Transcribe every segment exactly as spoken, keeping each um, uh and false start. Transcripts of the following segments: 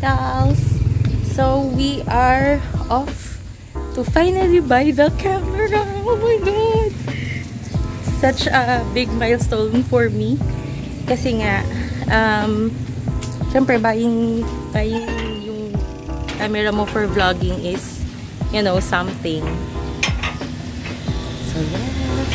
dolls! So we are off to finally buy the camera. Oh my god! Such a big milestone for me. Kasi nga, um, syempre buying, buying yung camera mo for vlogging is, you know, something. So yeah.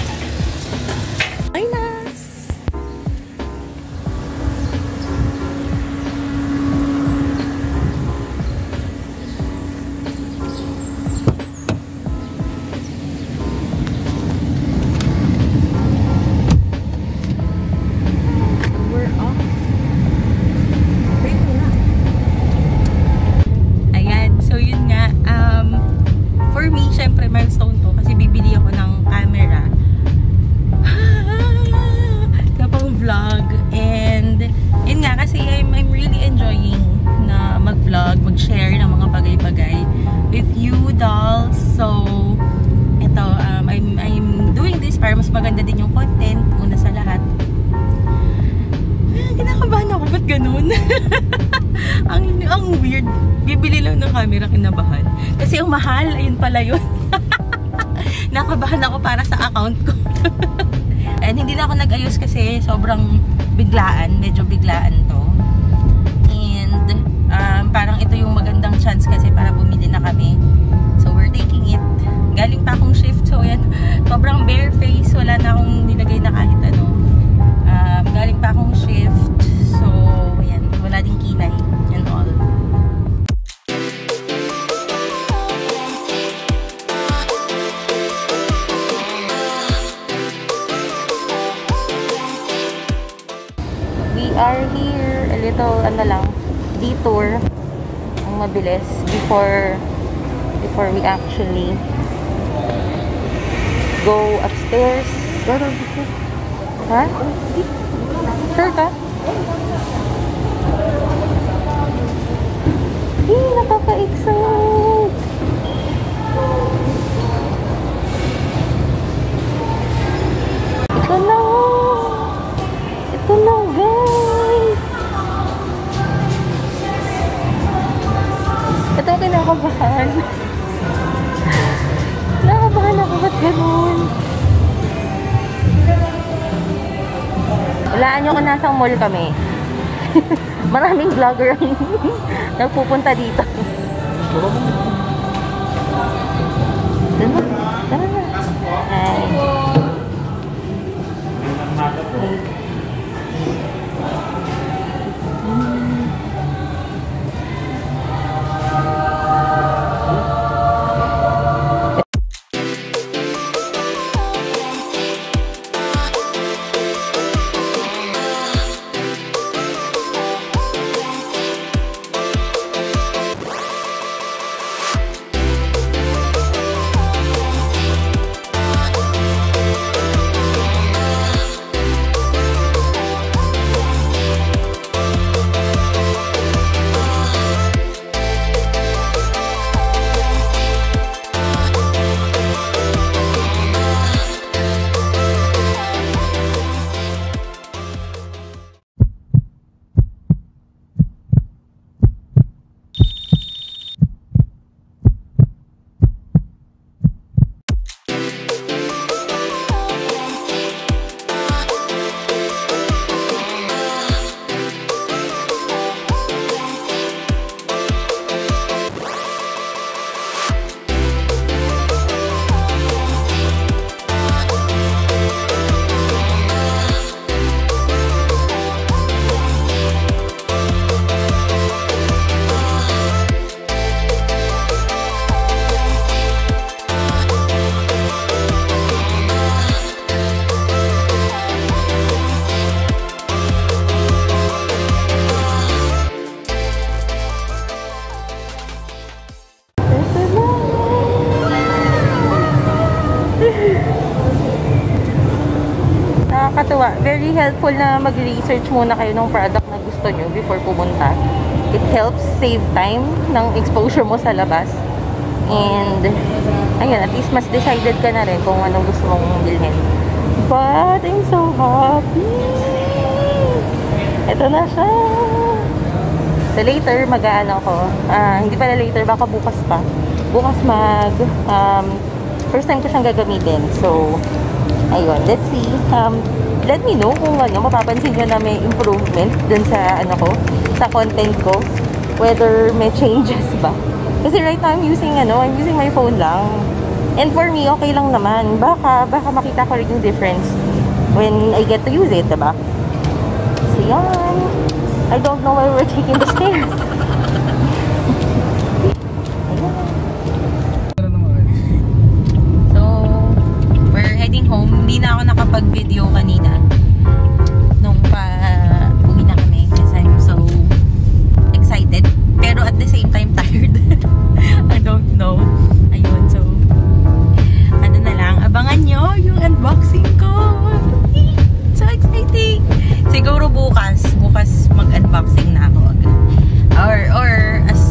Maganda din yung content, una sa lahat. Ah, kinakabahan ako, ba't ganun? ang, ang weird. Bibili lang ng camera, kinabahan. Kasi ang mahal, ayun pala yun. Nakabahan ako para sa account ko. And hindi na ako nag-ayos kasi sobrang biglaan, medyo biglaan to. And um, parang ito yung magandang chance kasi para bumili na kami. So we're taking it. Galing pa akong shift, so yan, sobrang bare face, wala na akong nilagay na kahit ano. Um, galing pa akong shift, so yan, wala ding kilay and all. We are here, a little, ano lang, detour, ang mabilis, before, before we actually go upstairs. Ha? Sure ka? Eh, nakaka-excite! Ito na! Ito na, guys! Ito ang kinakabahan. Nakabahan ako, ba't ganun? Walaan nyo kung nasa mall kami. Maraming vlogger ang nagpupunta dito. Tara, tara na. Hi. Nakakatuwa. Very helpful na mag-research muna kayo ng product na gusto nyo before pumunta. It helps save time ng exposure mo sa labas. And, ayun, at least mas decided ka na rin kung anong gusto mong bilhin. But, I'm so happy! Ito na siya! So later, mag-ano ko. Uh, hindi pala later, baka bukas pa. Bukas mag, um, first time ko siyang gagamitin. So, ayun, let's see. Um, let me know kung ano, mapapansin nyo na may improvement dun sa, ano ko, sa content ko. Whether may changes ba. Kasi right now, I'm using, ano, I'm using my phone lang. And for me, okay lang naman. Baka, baka makita ko rin yung difference when I get to use it, diba? So, yan. I don't know why we're taking the stairs. So, we're heading home. Hindi na ako nakapag-video kanina. Nung pa uwi na kami. Kasi I'm so excited. Pero at the same time, tired. I don't know. Ayun, so ano na lang. Abangan nyo yung unboxing ko. So exciting. Siguro bukas. Bukas mag-unboxing na ako agad. Or, or as